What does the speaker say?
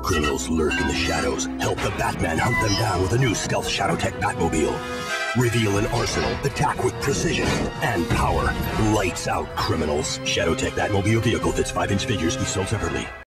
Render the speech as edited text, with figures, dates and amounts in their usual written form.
Criminals lurk in the shadows. Help the Batman hunt them down with a new stealth ShadowTech Batmobile. Reveal an arsenal, attack with precision and power. Lights out, criminals. ShadowTech Batmobile vehicle fits 5-inch figures. Be sold separately.